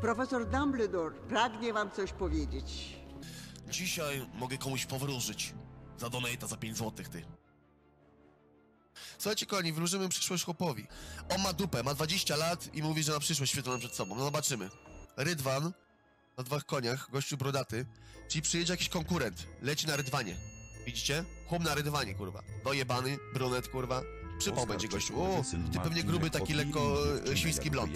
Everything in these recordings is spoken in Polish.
Profesor Dumbledore pragnie wam coś powiedzieć. Dzisiaj mogę komuś powróżyć. Za donata za 5 złotych, ty. Słuchajcie, kochani, wróżymy przyszłość chłopowi. On ma dupę, ma 20 lat i mówi, że ma przyszłość świetloną przed sobą. No zobaczymy. Rydwan na 2 koniach, gościu brodaty, czyli przyjedzie jakiś konkurent, leci na rydwanie. Widzicie? Chłop na rydwanie, kurwa. Dojebany, brunet, kurwa. Przypał będzie gościu. O, ty pewnie gruby, taki lekko świński blond.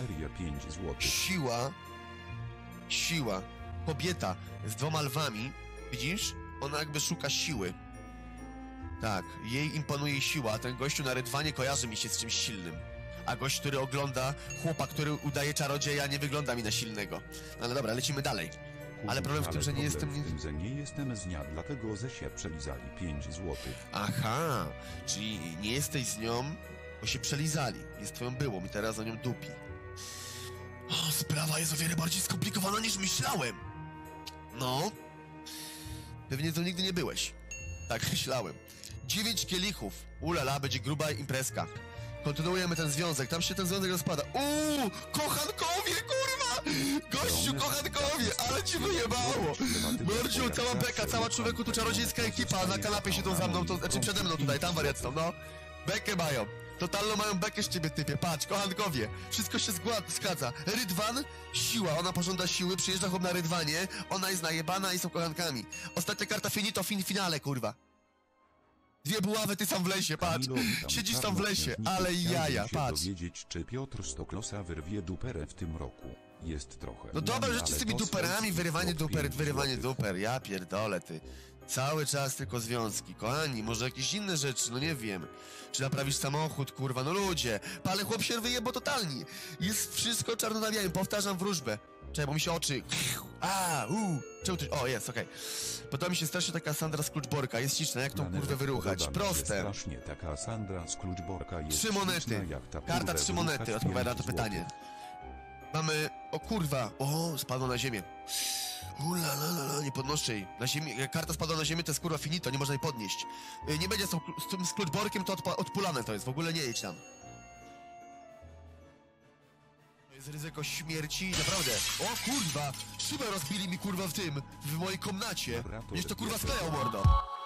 Siła. Kobieta z 2 lwami, widzisz? Ona jakby szuka siły. Tak, jej imponuje siła, a ten gościu na rydwanie kojarzy mi się z czymś silnym. A gość, który ogląda chłopa, który udaje czarodzieja, nie wygląda mi na silnego. No ale dobra, lecimy dalej. Ale problem w tym, że nie jestem... że nie jestem z dnia, dlatego ze się przelizali 5 złotych. Aha, czyli nie jesteś z nią, bo się przelizali. Jest twoją byłą i teraz za nią dupi. O, sprawa jest o wiele bardziej skomplikowana niż myślałem. No. Pewnie to nigdy nie byłeś. Tak myślałem. 9 kielichów. Ulala, będzie gruba imprezka. Kontynuujemy ten związek, tam się ten związek rozpada. Kochankowie, kurwa! Gościu, kochankowie, ale ci wyjebało! Mordziu, cała beka, cała człowieku, tu czarodziejska ekipa, na kanapie siedzą za mną, to znaczy przede mną tutaj, tam wariat są, no. Bekę mają. Totalną mają bekę z ciebie, typie, patrz, kochankowie. Wszystko się zgadza. Rydwan, siła, ona pożąda siły, przyjeżdża chłop na rydwanie, ona jest najebana i są kochankami. Ostatnia karta finito, finale, kurwa. 2 buławy, ty sam w lesie, patrz. Siedzisz tam w lesie, ale jaja, patrz. Dowiedzieć, czy Piotr Stoklosa wyrwie duperę w tym roku. Jest trochę. No dobra, rzeczy z tymi duperami, wyrywanie duper, ja pierdolę, ty. Cały czas tylko związki, kochani, może jakieś inne rzeczy, no nie wiem. Czy naprawisz samochód, kurwa, no ludzie. Ale chłop się wyjebał totalnie. Jest wszystko czarno na białym, powtarzam wróżbę. Czekaj, bo mi się oczy... Czemu ty... O, jest, okej. Podoba mi się strasznie taka Sandra Scroogeborka, jest śliczna, jak tą kurwę wyruchać, proste. Strasznie taka Sandra Scroogeborka jest 3 monety, karta 3 monety, odpowiada na to pytanie. Mamy... O kurwa, spadło na ziemię. Nie podnoszę jej. Na ziemi, jak karta spadła na ziemię, to jest kurwa finito, nie można jej podnieść. Nie będzie z tym Scroogeborkiem, to odpulane to jest, w ogóle nie jedź tam. To jest ryzyko śmierci, naprawdę. O kurwa, szybę rozbili mi kurwa w mojej komnacie. Gdzieś to kurwa sklejał, mordo.